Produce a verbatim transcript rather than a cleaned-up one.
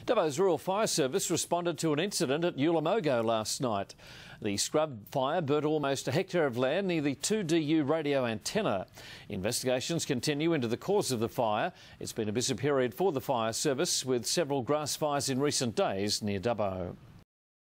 Dubbo's Rural Fire Service responded to an incident at Ulamogo last night. The scrub fire burnt almost a hectare of land near the two D U radio antenna. Investigations continue into the cause of the fire. It's been a busy period for the fire service, with several grass fires in recent days near Dubbo.